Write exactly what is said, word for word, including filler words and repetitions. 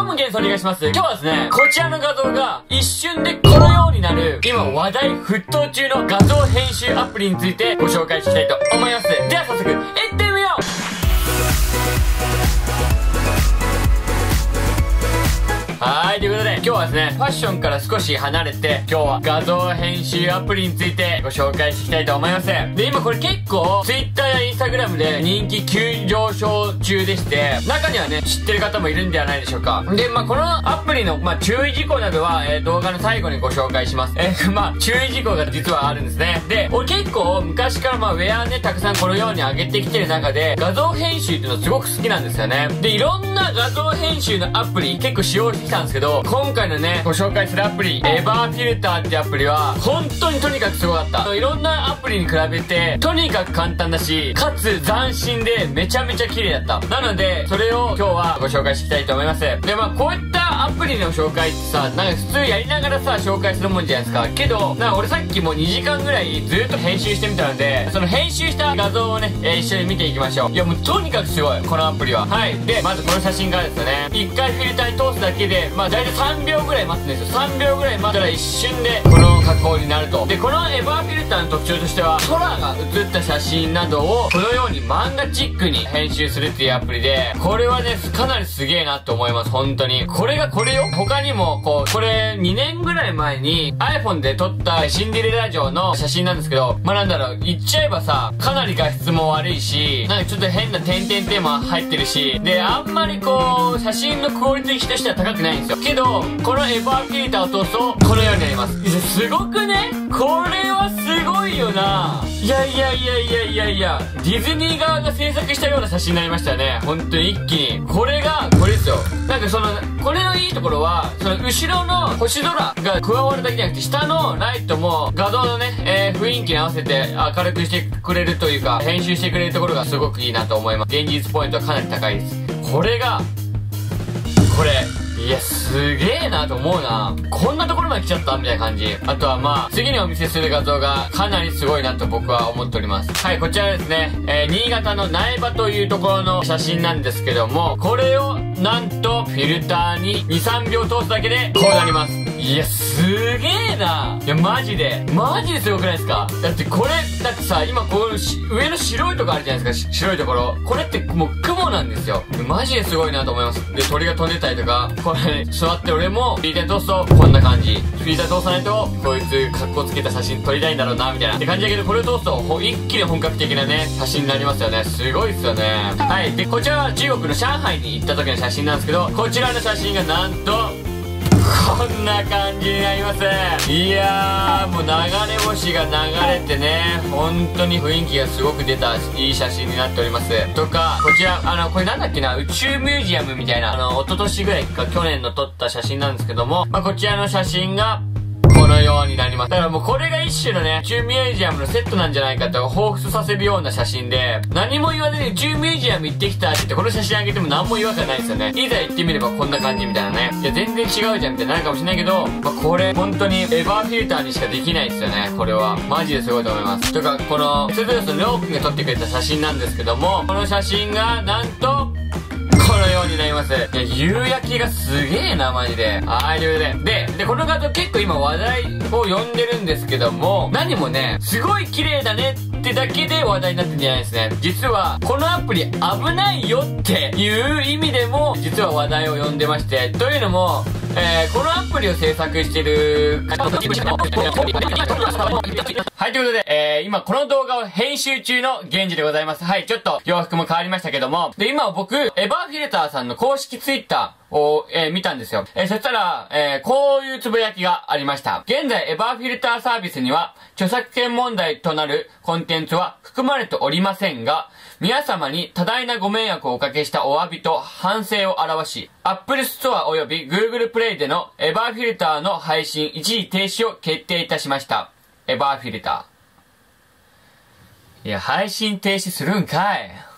もゲンソお願いします。今日はですね、こちらの画像が一瞬でこのようになる、今話題沸騰中の画像編集アプリについてご紹介していきたいと思います。では早速、行ってみよう。はい、ということで、今日はですね、ファッションから少し離れて、今日は画像編集アプリについてご紹介していきたいと思います。で、今これ結構、Twitter や Instagram で人気急上昇中でして、中にはね、知ってる方もいるんではないでしょうか。で、まあ、このアプリの、まあ、注意事項などは、えー、動画の最後にご紹介します。えー、まあ、注意事項が実はあるんですね。で、俺結構、昔からまあ、ウェアね、たくさんこのように上げてきてる中で、画像編集っていうのすごく好きなんですよね。で、いろんな画像編集のアプリ結構使用してきたんですけど、今回のね、ご紹介するアプリ、エバーフィルターってアプリは、本当にとにかくすごかった。いろんなアプリに比べて、とにかく簡単だし、かつ斬新でめちゃめちゃ綺麗だった。なので、それを今日はご紹介していきたいと思います。で、まあこういったアプリの紹介ってさ、なんか普通やりながらさ、紹介するもんじゃないですか。けど、なんか俺さっきもうにじかんぐらいずっと編集してみたので、その編集した画像をね、えー、一緒に見ていきましょう。いやもうとにかくすごい、このアプリは。はい。で、まずこの写真からですよね。一回フィルターに通すだけで、まあ大体さんびょうぐらい待つんですよ。さんびょうぐらい待ったら一瞬でこの加工になると。で、このエバーフィルターの特徴としては、空が写った写真などをこのように漫画チックに編集するっていうアプリで、これはね、かなりすげえなと思います。本当に。これがこれよ。他にも、こう、これにねんぐらい前に iPhone で撮ったシンデレラ城の写真なんですけど、まあ、なんだろう、言っちゃえばさ、かなり画質も悪いし、なんかちょっと変な点々点も入ってるし、で、あんまりこう、写真のクオリティとしては高くないんですよ。けど、このエバーフィルターを通すと、このようになります。すごくね？これはすごいよな。いやいやいやいやいやいや、ディズニー側が制作したような写真になりましたよね。本当に一気に。これが、これですよ。なんかその、これのいいところは、その後ろの星空が加わるだけじゃなくて、下のライトも画像のね、えー、雰囲気に合わせて明るくしてくれるというか、編集してくれるところがすごくいいなと思います。現実ポイントはかなり高いです。これが、これ、いや、すげえなと思うな。こんなところまで来ちゃったみたいな感じ。あとはまあ、次にお見せする画像がかなりすごいなと僕は思っております。はい、こちらですね、えー、新潟の苗場というところの写真なんですけども、これをなんとフィルターにに、さんびょう通すだけでこうなります。いや、すげえな。いや、マジで。マジですごくないですか？だってこれ、だってさ、今この上の白いとこあるじゃないですか、白いところ。これってもう雲なんですよ。マジですごいなと思います。で、鳥が飛んでたりとか、これ、座って俺もフィルター通すとこんな感じ。フィルター通さないと、こいつ格好つけた写真撮りたいんだろうな、みたいな。って感じだけど、これを通すと、一気に本格的なね、写真になりますよね。すごいっすよね。はい。で、こちらは中国の上海に行った時の写真なんですけど、こちらの写真がなんと、こんな感じになります。いやー、もう流れ星が流れてね、本当に雰囲気がすごく出たいい写真になっております。とか、こちら、あの、これなんだっけな、宇宙ミュージアムみたいな、あの、一昨年ぐらいか去年の撮った写真なんですけども、まあ、こちらの写真が、このようになります。だからもうこれが一種のね、宇宙ミュージアムのセットなんじゃないかと彷彿させるような写真で、何も言わずに宇宙ミュージアム行ってきたって言ってこの写真あげても何も違和感ないですよね。いざ行ってみればこんな感じみたいなね。いや全然違うじゃんみたいになるかもしれないけど、まあ、これ本当にエバーフィルターにしかできないですよね。これは。マジですごいと思います。とか、この、エスドレスのりょうくんが撮ってくれた写真なんですけども、この写真がなんと、このようになります。いや、夕焼けがすげえな、マジで。はい、ということで。で、で、この画像結構今話題を呼んでるんですけども、何もね、すごい綺麗だねってだけで話題になってるんじゃないですね。実は、このアプリ危ないよっていう意味でも、実は話題を呼んでまして、というのも、えー、このアプリを制作してるはい、ということで、えー、今この動画を編集中の現時でございます。はい、ちょっと洋服も変わりましたけども、で、今僕、エバーフィルターさんの公式ツイッター、を、えー、見たんですよ。えー、そしたら、えー、こういうつぶやきがありました。現在、エバーフィルターサービスには、著作権問題となるコンテンツは含まれておりませんが、皆様に多大なご迷惑をおかけしたお詫びと反省を表し、Apple Store 及び Google Play でのエバーフィルターの配信一時停止を決定いたしました。エバーフィルター。いや、配信停止するんかい。